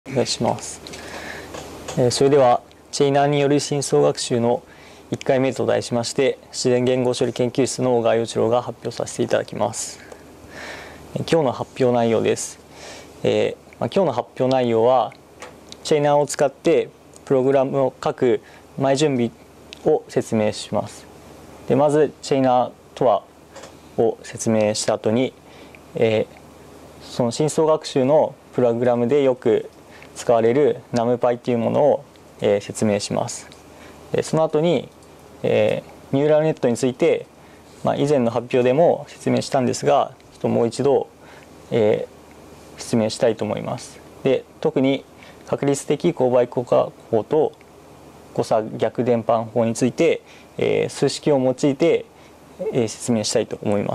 お願いします。それではチェイナーによる深層学習の1回目と題しまして、自然言語処理研究室の小川洋一郎が発表させていただきます。今日の発表内容です。今日の発表内容はチェイナーを使ってプログラムを書く前準備を説明します。でまずチェイナーとはを説明した後に、その深層学習のプログラムでよく使われる NumPy というものを、説明します。その後に、ニューラルネットについて、以前の発表でも説明したんですが、もう一度、説明したいと思います。で特に確率的勾配効果法と誤差逆伝播法について、数式を用いて、説明したいと思います。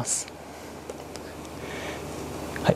はい、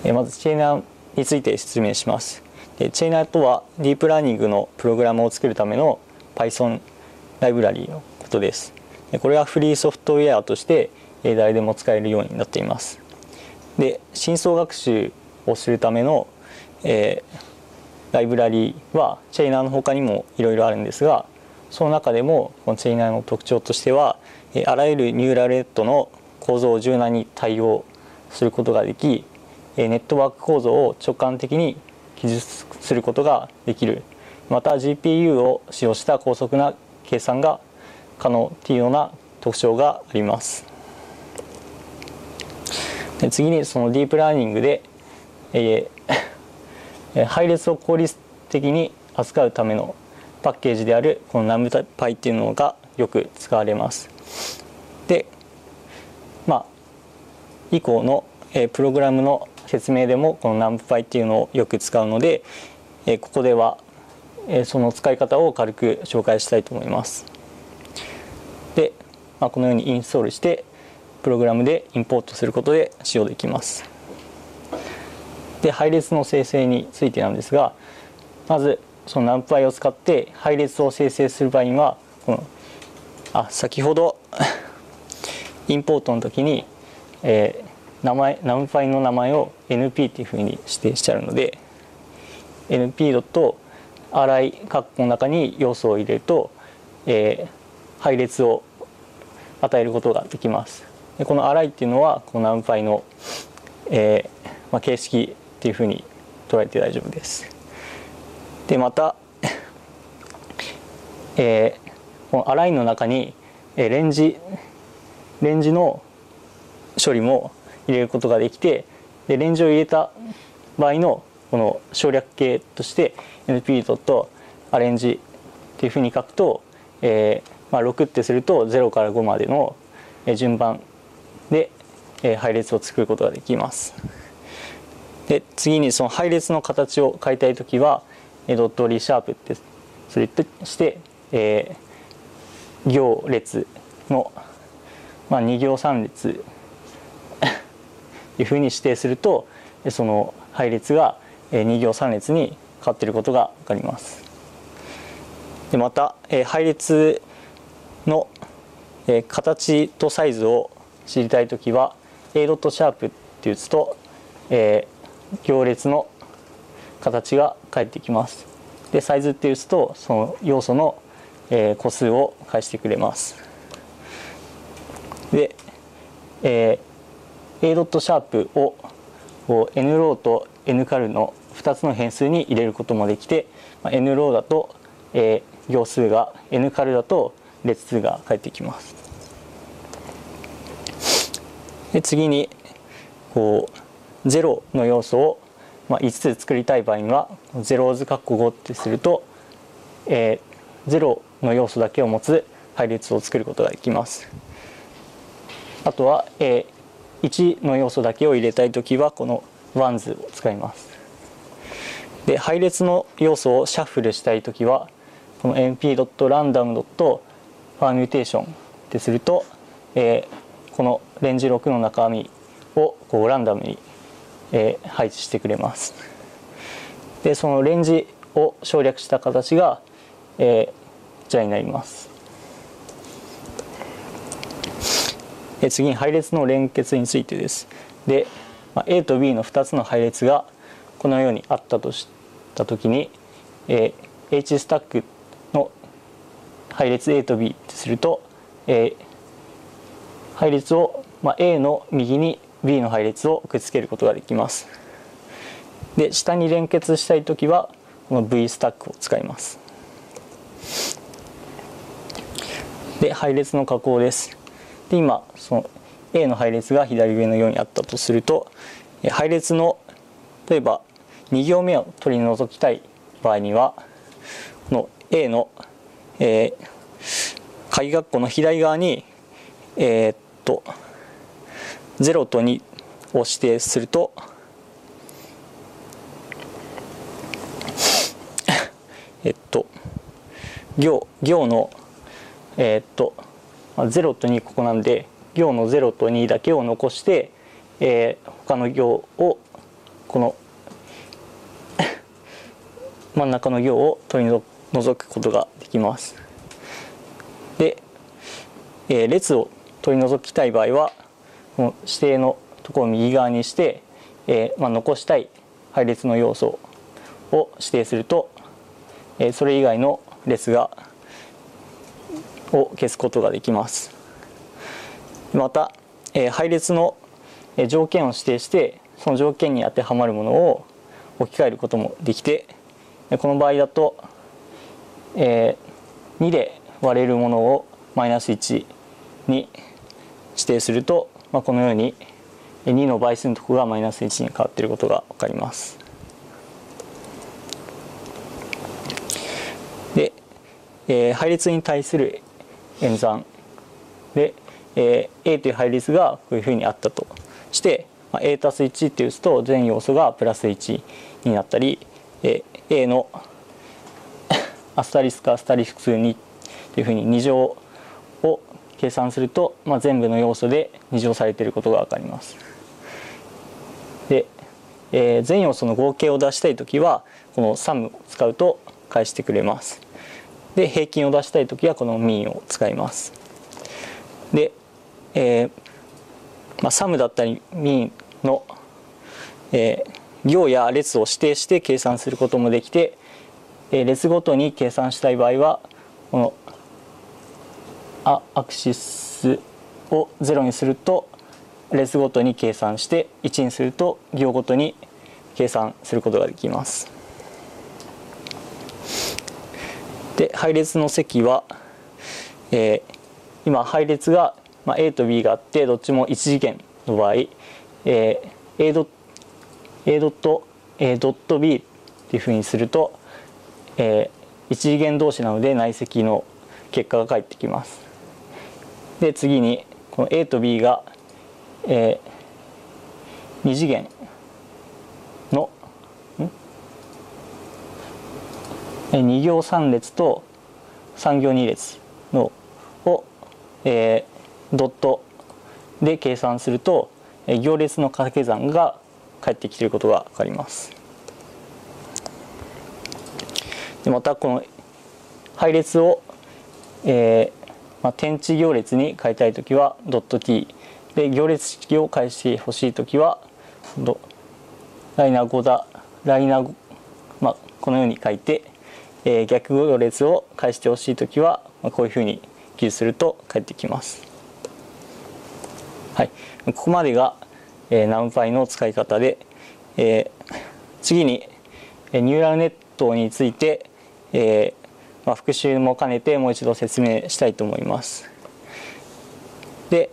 まずチェイナーについて説明します。チェイナーとはディープラーニングのプログラムを作るための Python ライブラリのことです。これはフリーソフトウェアとして誰でも使えるようになっています。で深層学習をするための、ライブラリはチェイナーの他にもいろいろあるんですが、その中でもこのチェイナーの特徴としては、あらゆるニューラルネットの構造を柔軟に対応することができ、ネットワーク構造を直感的に記述することができる、また GPU を使用した高速な計算が可能というような特徴があります。で次にそのディープラーニングで、配列を効率的に扱うためのパッケージであるこの NumPy っていうのがよく使われます。で以降のプログラムの説明でもこの NumPy っていうのをよく使うので、ここではその使い方を軽く紹介したいと思います。で、このようにインストールしてプログラムでインポートすることで使用できます。で配列の生成についてなんですが、まずその NumPy を使って配列を生成する場合にはこの先ほどインポートの時に、NumPy の名前を NP っていうふうに指定してあるので NP.array 括弧の中に要素を入れると、配列を与えることができます。でこの array っていうのはこの NumPy の、形式っていうふうに捉えて大丈夫です。でまた、この array の中にレンジの処理も入れることができて、でレンジを入れた場合のこの省略形として np.arrange っていうふうに書くと、6ってすると0から5までの順番で配列を作ることができます。で次にその配列の形を変えたいときはドットリシャープってそれとして、行列の、2行3列いうふうに指定するとその配列が2行3列に変わっていることが分かります。でまた配列の形とサイズを知りたいときは a.sharp って打つと行列の形が返ってきます。でサイズって打つとその要素の個数を返してくれます。で、a.sharp をnrow と ncal の2つの変数に入れることもできて、nrow だと、行数が ncal だと列数が返ってきます。で次に0の要素を5つ作りたい場合には0図括弧5ってすると、0の要素だけを持つ配列を作ることができます。あとは、1の要素だけを入れたいときはこの ones を使います。で配列の要素をシャッフルしたいときはこの np.random.permutation ってすると、このレンジ6の中身をランダムに、配置してくれます。でそのレンジを省略した形が、こちらになります。次に配列の連結についてです。で A と B の2つの配列がこのようにあったとしった時に、H スタックの配列 A と B とすると、配列を、A の右に B の配列をくっつけることができます。で下に連結したいときはこの V スタックを使います。で配列の加工です。で今その A の配列が左上のようにあったとすると、配列の例えば2行目を取り除きたい場合にはこの A の、鍵括弧の左側に0と2を指定すると行の0と2ここなんで行の0と2だけを残して、他の行をこの真ん中の行を取り除くことができます。で、列を取り除きたい場合はこの指定のところを右側にして、残したい配列の要素を指定すると、それ以外の列を消すことができます。また、配列の条件を指定してその条件に当てはまるものを置き換えることもできて、この場合だと、2で割れるものをマイナス1に指定すると、このように2の倍数のところがマイナス1に変わっていることが分かります。で、配列に対する演算で、A という配列がこういうふうにあったとして、A たす1って打つと全要素がプラス1になったり、A のアスタリスク2というふうに2乗を計算すると、全部の要素で2乗されていることが分かります。で、全要素の合計を出したいときはこのサムを使うと返してくれます。で平均を出したいときはこのミンを使います。で、サムだったりミンの、行や列を指定して計算することもできて、列ごとに計算したい場合はこのアクシスを0にすると列ごとに計算して1にすると行ごとに計算することができます。で配列の積は、今配列が、A と B があってどっちも1次元の場合、A ドット B っていうふうにすると、1次元同士なので内積の結果が返ってきます。で次にこの A と B が、2次元の2行3列と3行2列のを、ドットで計算すると行列の掛け算が返ってきていることが分かります。でまたこの配列を、天地行列に変えたいときはドット t で行列式を返してほしいときはライナー5だライナー5、このように書いて、逆行列を返してほしいときは、こういうふうに記述すると返ってきます。はい、ここまでが、NumPy の使い方で、次にニューラルネットについて、復習も兼ねてもう一度説明したいと思います。で、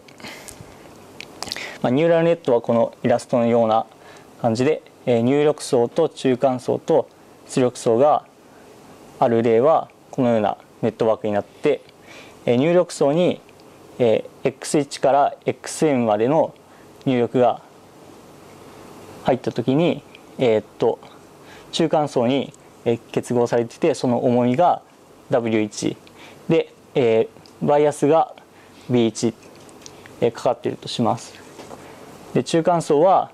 ニューラルネットはこのイラストのような感じで、入力層と中間層と出力層がある例はこのようなネットワークになって、入力層に x1 から xn までの入力が入った時に、中間層に結合されていてその重みが W1 で、バイアスが B1、かかっているとします。で中間層は、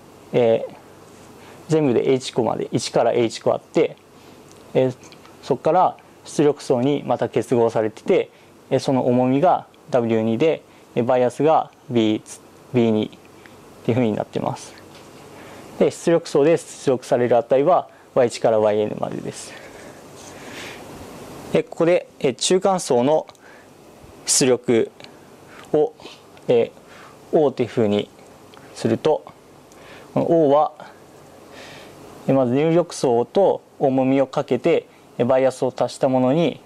全部で H 個まで1から H 個あって、そこから出力層にまた結合されててその重みが W2 でバイアスが B2 っていうふうになっています。で出力層で出力される値は y1 から yn までです。ここで中間層の出力を O というふうにすると、この O はまず入力層と重みをかけてバイアスを足したものに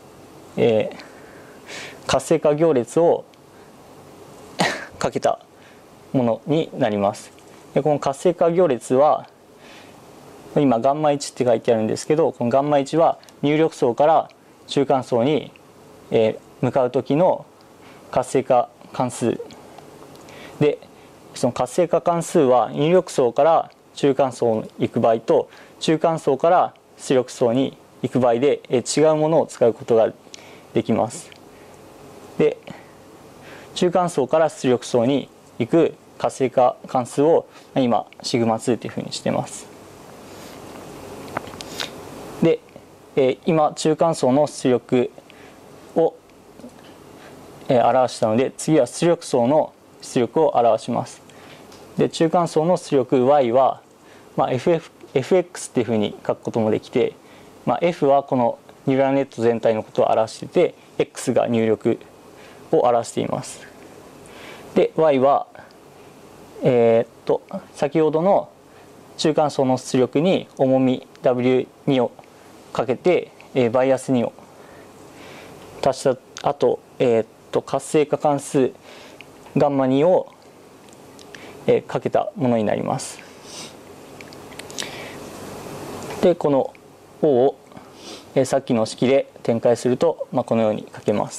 活性化行列をかけたものになります。でこの活性化行列は今ガンマ1って書いてあるんですけど、このガンマ1は入力層から中間層に向かう時の活性化関数で、その活性化関数は入力層から中間層に行く場合と中間層から出力層に行く場合で違うものを使うことができます。で中間層から出力層に行く活性化関数を今シグマ2というふうにしてます。で今中間層の出力を表したので、次は出力層の出力を表します。で中間層の出力 y は、fx っていうふうに書くこともできて、f はこのニューラルネット全体のことを表していて x が入力を表しています。で y は先ほどの中間層の出力に重み W2 をかけてバイアス2を足した後、活性化関数ガンマ2をかけたものになります。でこの O をさっきの式で展開すると、このように書けます。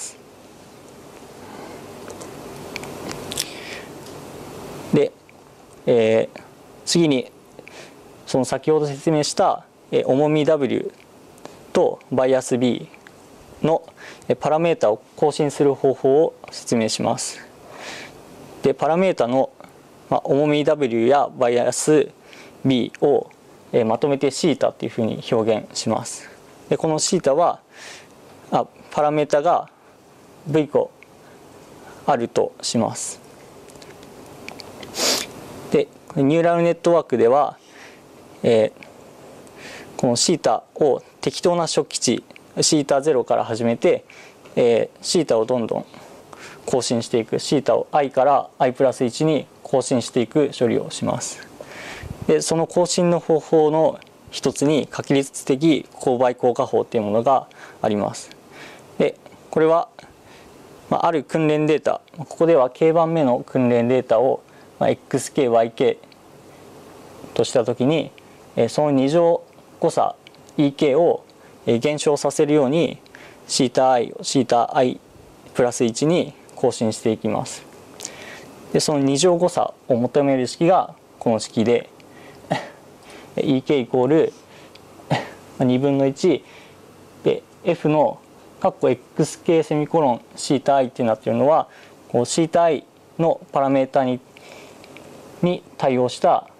で、次にその先ほど説明した重み W とバイアス B のパラメータを更新する方法を説明します。でパラメータの重み W やバイアス B をまとめて θ っていうふうに表現します。でこの θ はパラメータが V 個あるとします。でニューラルネットワークでは、この θ を適当な初期値 θ0 から始めて、θ をどんどん更新していく θ を i から i プラス1に更新していく処理をします。でその更新の方法の一つに確率的勾配効果法というものがあります。でこれは、ある訓練データ、ここでは k 番目の訓練データを、xk、yk としたときに、その2乗誤差 ek を減少させるように θi を θi プラス1に更新していきます。でその2乗誤差を求める式がこの式でek イコール2分の1で f の括弧 xk セミコロン θi ってなっているのはこう θi のパラメータに対応した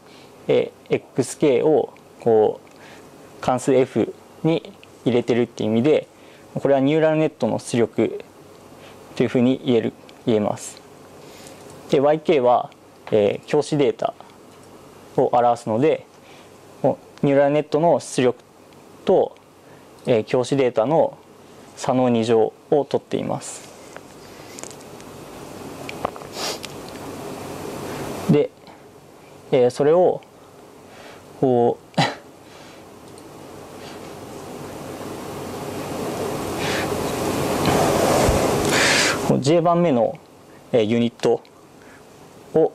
、xk をこう関数 f に入れてるっていう意味で、これはニューラルネットの出力というふうに言えます。で yk は、教師データを表すのでニューラルネットの出力と、教師データの差の2乗を取っています。で、それをこうJ 番目のユニットを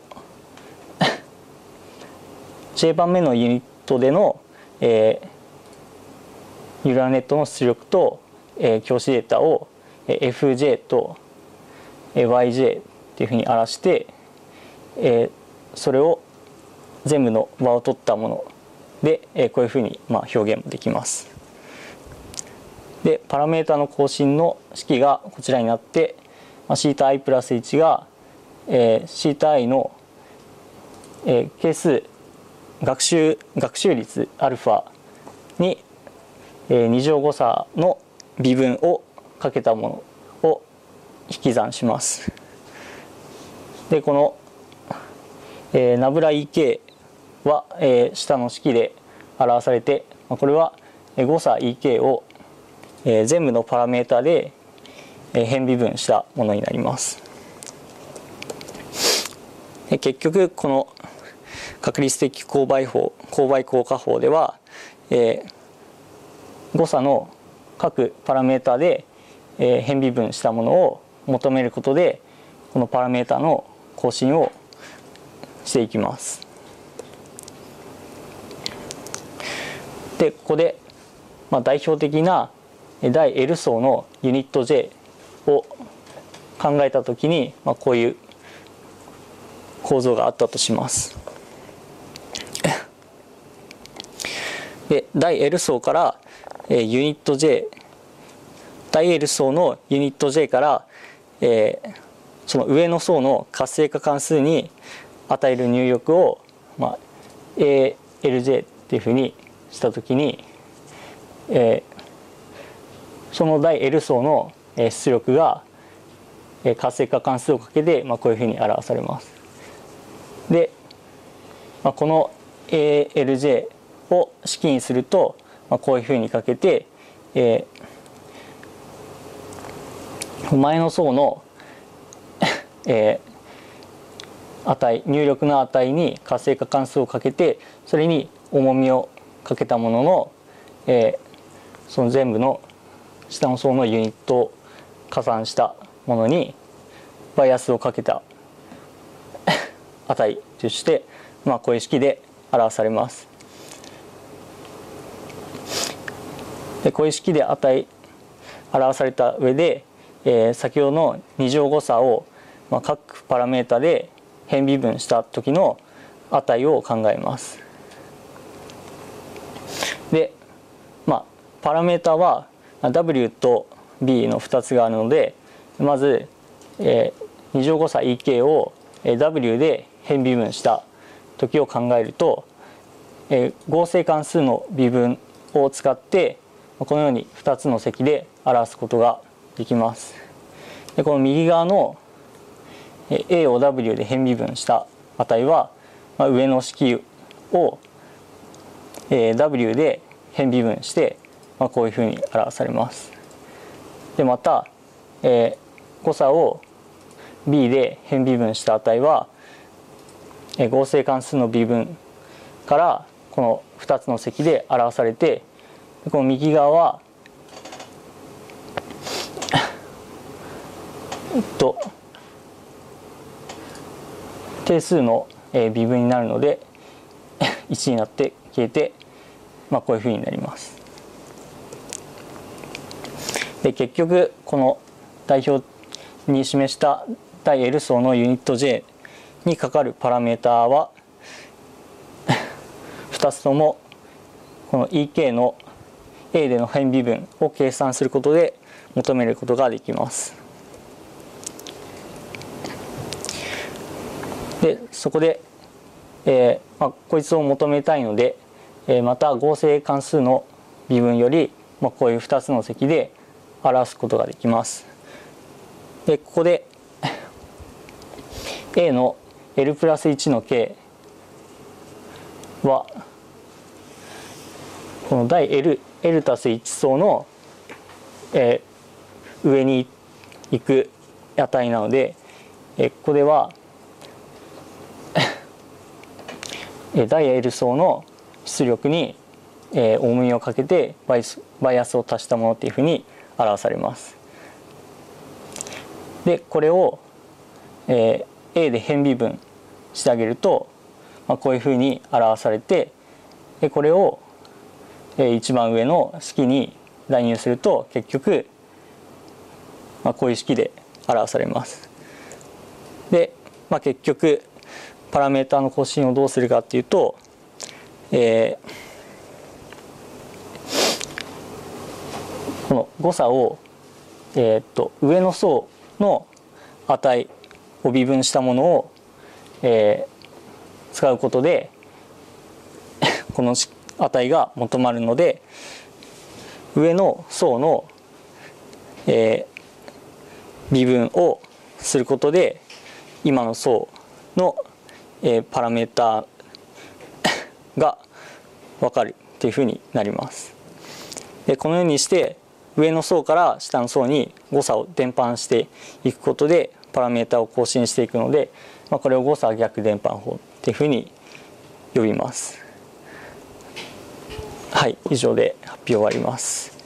J 番目のユニットでのニューラルネットの出力と教師データを fj と yj っていうふうに表してそれを全部の和を取ったものでこういうふうに表現もできます。でパラメータの更新の式がこちらになってθi プラス1がθi の係数学習率 α に2乗誤差の微分をかけたものを引き算します。でこのナブラ EK は下の式で表されてこれは誤差 EK を全部のパラメータで変微分したものになります。結局この確率的勾配効果法では、誤差の各パラメータで変微分したものを求めることでこのパラメータの更新をしていきます。でここで、代表的な第 L 層のユニット J を考えたときに、こういう構造があったとします。で第 L 層からユニット J 第 L 層のユニット J から、その上の層の活性化関数に与える入力を、ALJ っていうふうにしたときに、その第 L 層の出力が活性化関数をかけて、こういうふうに表されます。で、この ALJ を式にすると、こういうふうにかけて、前の層の、入力の値に活性化関数をかけて、それに重みをかけたものの、その全部の下の層のユニットを加算したものにバイアスをかけた値として、こういう式で表されます。でこういう式で表された上で、先ほどの2乗誤差を、各パラメータで変微分した時の値を考えます。で、パラメータは W と B の2つがあるので、まず、2乗誤差 EK を W で変微分した時を考えると、合成関数の微分を使ってこのように2つの積で表すことができます。でこの右側の A を W で変微分した値は、上の式を W で変微分して、こういうふうに表されます。でまた、誤差を B で変微分した値は、合成関数の微分からこの2つの積で表されて、この右側は定数の微分になるので1になって消えて、こういうふうになります。で結局この代表に示した第 L 層のユニット J にかかるパラメータは2つともこの EK の A での変微分を計算することで求めることができます。でそこで、こいつを求めたいので、また合成関数の微分より、こういう2つの積で表すことができます。でここで A の L プラス1の K はこの第 L たす1層の、上に行く値なので、ここでは第 L 層の出力に、重みをかけてバイアスを足したものというふうに表されます。でこれを、A で変微分してあげると、こういうふうに表されて、でこれを一番上の式に代入すると結局、こういう式で表されます。で、結局パラメータの更新をどうするかっていうと、この誤差を、上の層の値を微分したものを、使うことでこの値が求まるので、上の層の、微分をすることで今の層の、パラメータが分かるっていうふうになります。でこのようにして上の層から下の層に誤差を伝播していくことでパラメータを更新していくので、これを誤差逆伝播法っていうふうに呼びます。はい、以上で発表終わります。